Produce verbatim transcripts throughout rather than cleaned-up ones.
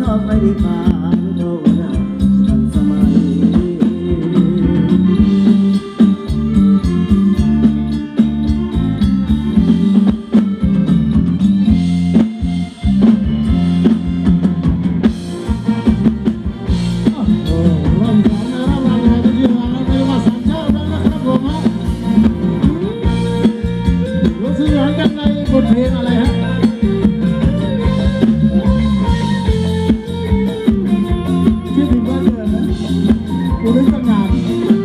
ไม่ได้มาโดนกันสมัยเพลงอะไรฮะคิดถึงบ้านเกิดนะกูนึกตั้งนาน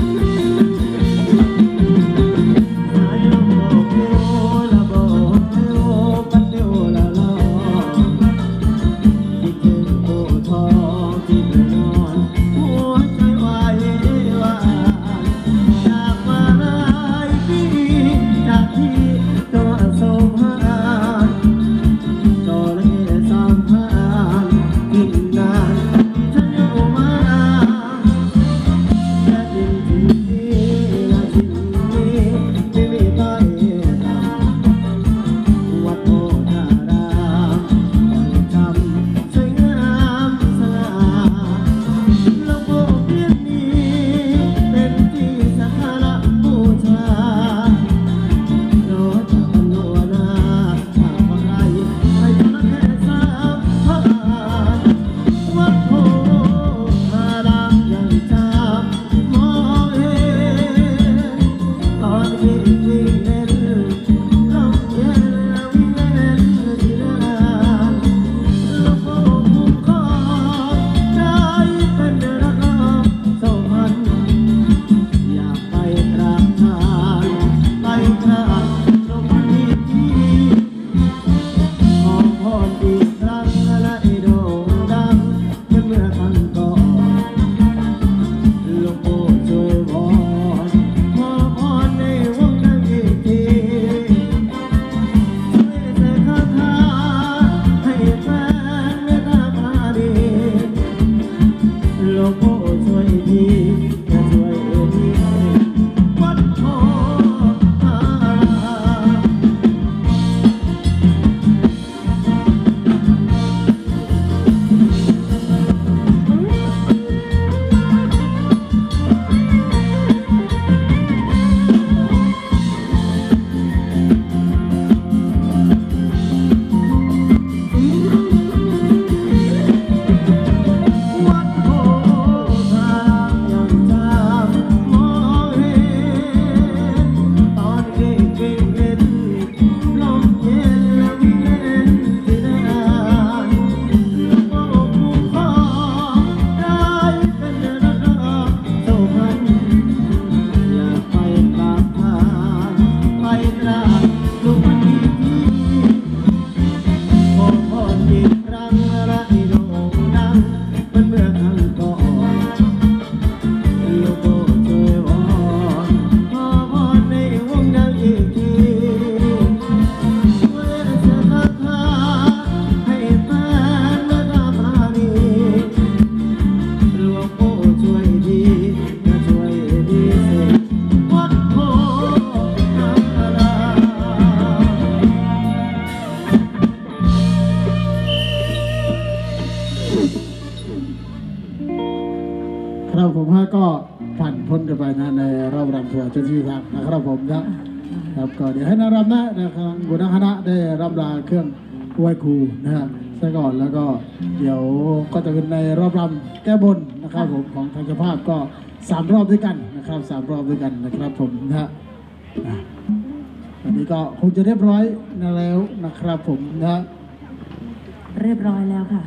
ครับผมฮะก็ผ่านพ้นกันไปนะในรอบรำทัวร์จนที่ทางนะครับผมนะครับก็เดี๋ยวให้นารำนะนะครับบุญคณะได้รับลาเครื่องไหว้ครูนะฮะซะก่อนแล้วก็เดี๋ยวก็จะเป็นในรอบรำแก้บนนะครับผมของทางเจ้าภาพก็สามรอบด้วยกันนะครับสามรอบด้วยกันนะครับผมนะฮะอันนี้ก็คงจะเรียบร้อยนะแล้วนะครับผมนะเรียบร้อยแล้วค่ะ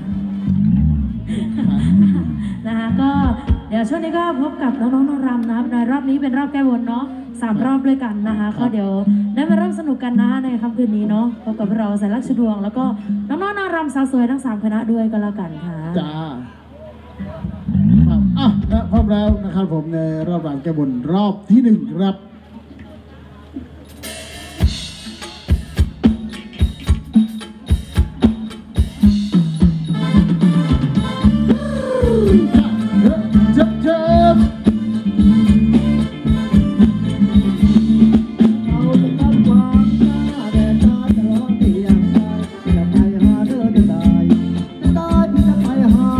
นะคะก็เดี๋ยวช่วงนี้ก็พบกับน้องๆนางรำนะครับในรอบนี้เป็นรอบแก้บนเนาะสามรอบด้วยกันนะคะก็เดี๋ยวได้มาเริ่มสนุกกันนะในค่ำคืนนี้เนาะพบกับเราสายลักษณ์ดวงแล้วก็น้องๆนางรำสาวสวยทั้งสามคณะด้วยก็แล้วกันค่ะจ้าครับอ่ะนะพร้อมแล้วนะครับผมในรอบรำแก้บนรอบที่หนึ่งครับห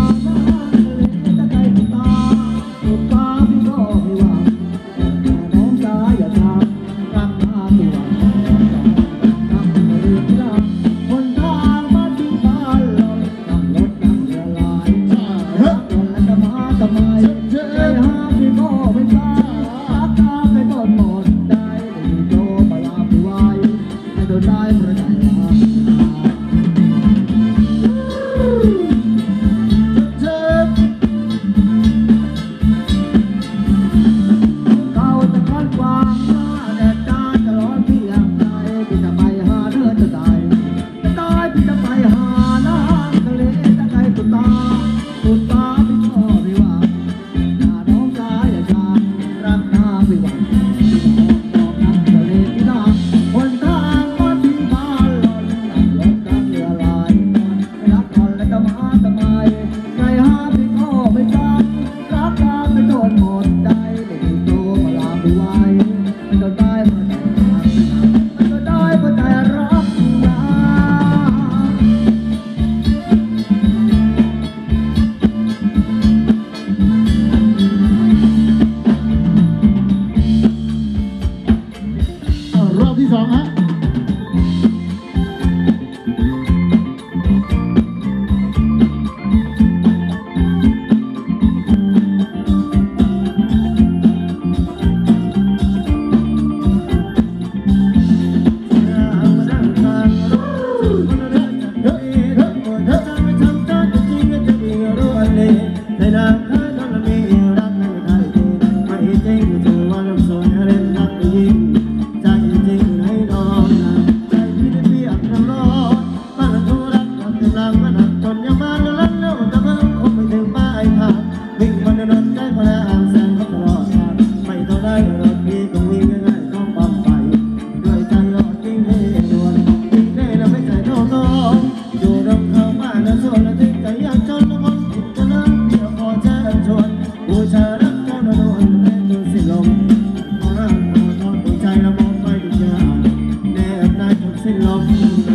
บ้านและส่วนและทิ้งใจอยากจนละคนผิดจะนั้นเดี๋ยวขอเชิญชวนบูชารักเจ้าละนวลแม่จนสิ้นลมขอร่างขอทอดหัวใจละมองไปทุกอย่างแนบนายจนสิ้นลม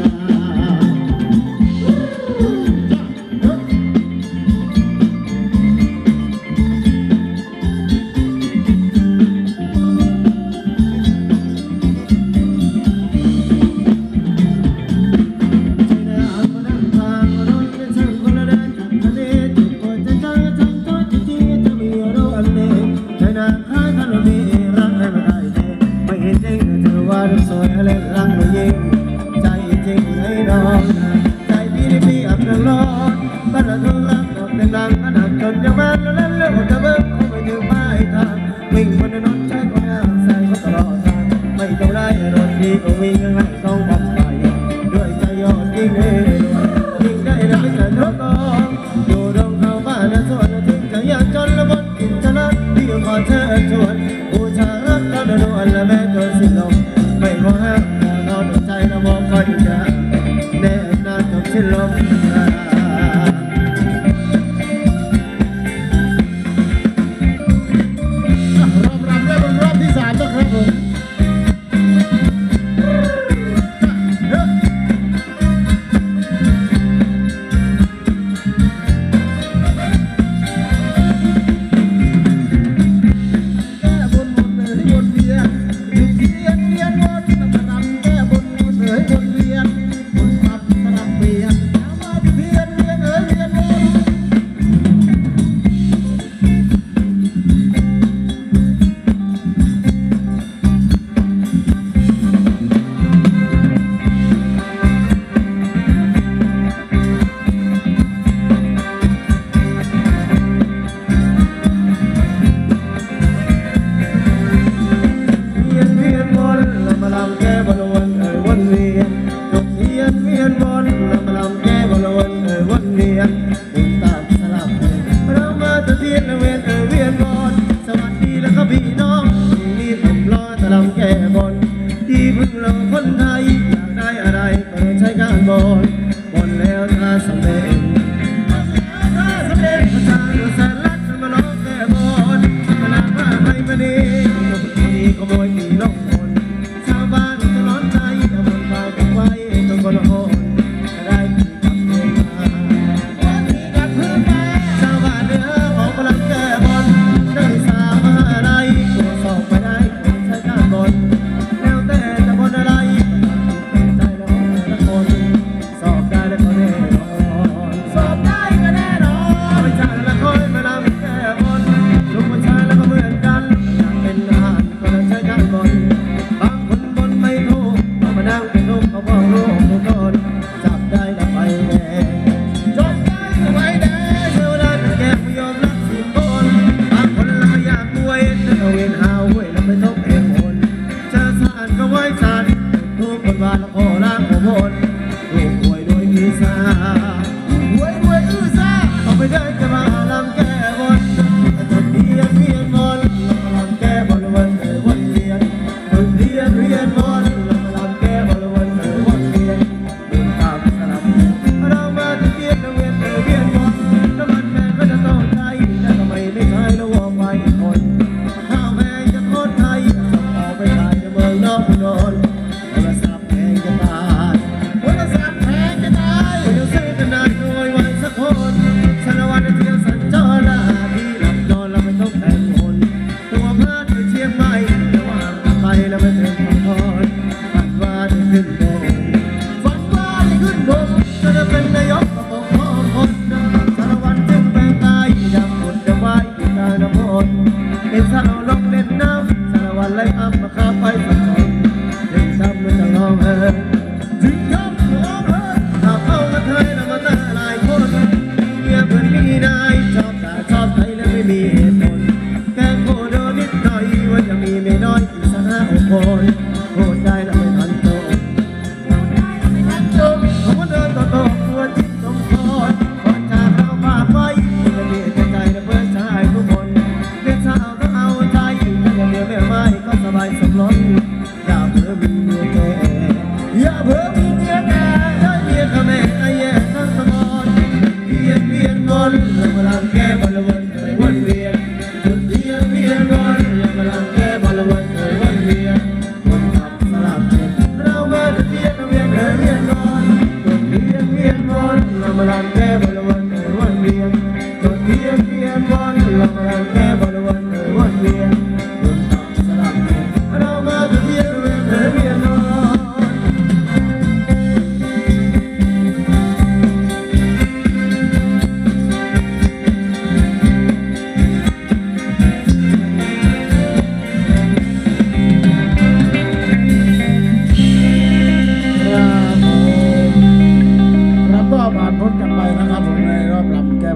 สวยเล่นรังไม่ยิงใจจริงไอ้น้องใจพี่นี่พี่อับน้ำร้อนบ้านเราทุกรักดอกดังๆขนาดจนยังมาแล้วเล่นเล่นจะเบิ้งคงไม่ถึงปลายทางวิ่งบนถนนใช้ความยากใส่ก็ตลอดทางไม่ต้องได้รถดีก็วิ่งง่ายต้องทำไปด้วยใจยอดยิ่งเองยิ่งได้แล้วไม่เกินทุกกองอยู่ตรงเข้าบ้านและส่วนถึงจะอยากจนละบนกินชนะพี่ขอเชิญชวนบูชารักเจ้าดวงและแม่จนสิ้นลมไม่ขอห้ามขอนอนใจละมองคอยดูแลแน่นานจบสิ้นลมรอบรำได้เป็นรอบที่สามแล้วครับผมพี่น้องมีผมรอตะลำแก้บนที่พึ่งเราคนไทยอยากได้อะไรก็ใช้การบนบนแล้วถ้าสำเร็จถ้าสำเร็จก็สร้างแสนล้านมาล้อแก้บนมาลาผ้าไม่มาดีมีขโมยมีล่องบนชาวบ้านจะร้อนใจแต่บนบางไว้ต้องคนละคนจะได้มีกับเพื่อนมาชาวบ้านเนื้อของกำลังแก้บนได้สามาอะไรสอบไปได้คนใช้การบนแล้วแต่จะบนอะไรใจเราแต่ละคนสอบได้แล้วก็แน่นอนสอบได้ก็แน่นอนไม่ใช่ละคอยมาลำแก้บนลูกผู้ชายแล้วก็เหมือนกันอยากเป็นทหารก็ต้องใช้การบนบางคนบนไม่ถูกต้องมานั่งเป็นลูกเขาบอกลูกทุกคนจับได้แล้วไปแน่จบได้ก็ไว้แน่เท่านั้นแกไม่ยอมรับสิบคนบางคนละไม่อยากรวยแต่เอาเงินหาหวยแล้วไม่ต้องเองคนเจอสารก็ไว้สารทุกคนว่าละขอล้างหัวบนลูกหวยด้วยอีสาหวยด้วยอือซาเอาไปได้จะมาลำแก้บนจนเรียนเรียนบนลำแก้บนวันเออวันเรียนจนเรียนเรียนบนลำแก้บนวันเออวันเรียนเดินตามสลับเรามาจะเรียนเรียนเออเรียนบนน้ำมันแม่ก็จะต้องใช้แต่ทำไมไม่ใช้แล้ววางไว้คนข้าวแม่จะโคตรไทยออกไปขายในเมืองนอกนอนโทรศัพท์แพงจะตายโทรศัพท์แพงจะตายเดี๋ยวซื้อกันนานรวยไว้สักคนสารวัตร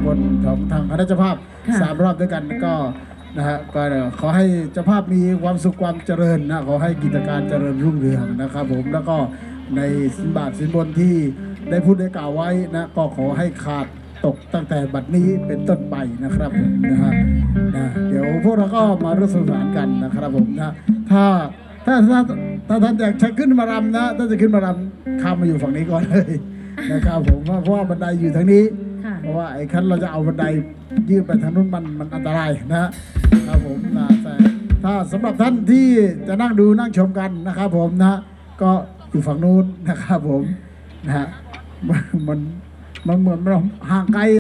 บนของทางคณะเจ้าภาพค่ะสามรอบด้วยกันก็นะฮะก็ขอให้เจ้าภาพมีความสุขความเจริญนะขอให้กิจการเจริญรุ่งเรืองนะครับผมแล้วก็ในสินบาทสินบนที่ได้พูดได้กล่าวไว้นะก็ขอให้ขาดตกตั้งแต่บัดนี้เป็นต้นไปนะครับผมนะฮะนะเดี๋ยวพวกเราก็มาร่วมสนุกสนานกันนะครับผมนะถ้าถ้าถ้าถ้าท่านอยากจะขึ้นมารำนะถ้าจะขึ้นมารำข้ามมาอยู่ฝั่งนี้ก่อนเลยนะครับผมเพราะว่าบันไดอยู่ทางนี้ค่ะเพราะว่าไอ้คันเราจะเอาบันไดยื่นไปทางนู้นมันมันอันตรายนะครับผมนะแต่ถ้าสำหรับท่านที่จะนั่งดูนั่งชมกันนะครับผมนะก็อยู่ฝั่งนู้นนะครับผมนะฮะมันมันมันเหมือนเราห่างไกล